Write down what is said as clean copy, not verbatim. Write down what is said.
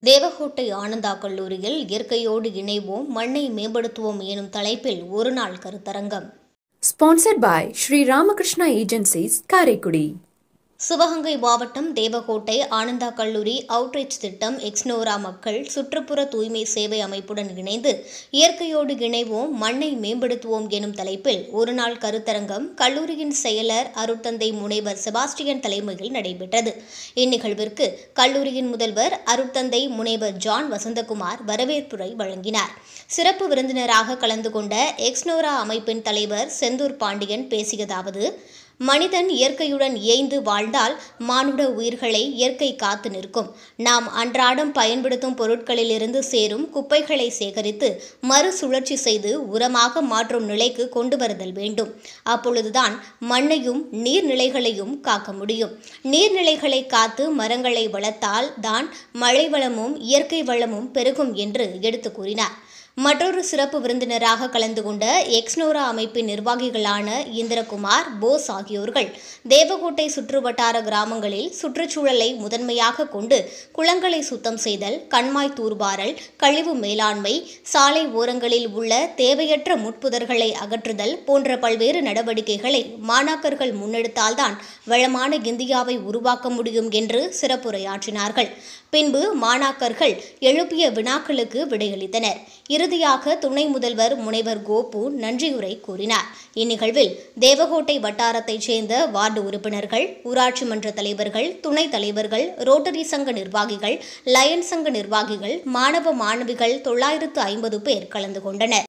தேவகோட்டை ஆனந்தா கல்லூரியில் இயற்கையோடு இணைவோம் மண்ணை மேம்படுத்துவோம் எனும் தலைப்பில் ஒருநாள் கருத்தரங்கம். Sponsored by Sri Ramakrishna Agencies, Karaikudi. Sivaganga மாவட்டம் தேவகோட்டை ஆனந்தா கல்லூரி அவுட்ரீச் திட்டம் எக்ஸ்னோரா மக்கள் சுற்றுப்புற தூய்மை சேவை அமைப்புடன் இணைந்து இயற்கையோடு இணைவோம் மண்ணை மேம்படுத்துவோம் எனும் தலைப்பில் ஒருநாள் கருத்தரங்கம் கல்லூரியின் செயலர் அருட்தந்தை முனைவர் செபாஸ்டியன் தலைமையில் நடைபெற்றது. இந்நிகழ்விற்கு கல்லூரியின் முதல்வர் அருட்தந்தை முனைவர் ஜான் வசந்தகுமார் வரவேற்புரை வழங்கினார். சிறப்பு விருந்தினராக கலந்து கொண்ட எக்ஸ்னோரா அமைப்பின் தலைவர் செந்தூர் பாண்டியன் பேசியதாவது: மனிதன் இயற்கையுடன் இயைந்து வாழ்ந்தால் மானுட உயிர்களை இயற்கை காத்து நிற்கும். நாம் அன்றாடம் பயன்படுத்தும் பொருட்களிலிருந்து சேரும் குப்பைகளை சேகரித்து மறுசுழற்சி செய்து உரமாக மாற்றும் நிலைக்கு கொண்டு வருதல் வேண்டும். அப்பொழுதுதான் மண்ணையும் நீர்நிலைகளையும் காக்க முடியும். நீர்நிலைகளை காத்து மரங்களை வளர்த்தால் தான் மழை வளமும் இயற்கை வளமும் பெருகும் என்று எடுத்து கூறினார். மற்றொரு சிறப்பு விருந்தினராக கலந்து கொண்ட எக்ஸ்னோரா அமைப்பின் நிர்வாகிகளான இந்திரகுமார், போஸ் ஆகியோர்கள் தேவகோட்டை சுற்றுவட்டார கிராமங்களில் சுற்றுச்சூழலை முதன்மையாக கொண்டு குளங்களை சுத்தம் செய்தல், கண்மாய் தூர்வாரல், கழிவு மேலாண்மை, சாலை ஓரங்களில் உள்ள தேவையற்ற முட்புதர்களை அகற்றுதல் போன்ற பல்வேறு நடவடிக்கைகளை மாணாக்கர்கள் முன்னெடுத்தால்தான் வளமான இந்தியாவை உருவாக்க முடியும் என்று சிறப்புரையாற்றினார்கள். பின்பு மாணாக்கர்கள் எழுப்பிய வினாக்களுக்கு விடையளித்தனர். இறுதியாக துணை முதல்வர் முனைவர் கோபு நன்றியுரை கூறினார். இந்நிகழ்வில் தேவகோட்டை வட்டாரத்தைச் சேர்ந்த வார்டு உறுப்பினர்கள், ஊராட்சி மன்ற தலைவர்கள், துணைத் தலைவர்கள், ரோட்டரி சங்க நிர்வாகிகள், லயன்ஸ் சங்க நிர்வாகிகள், மாணவ மாணவிகள் 950 பேர் கலந்து கொண்டனர்.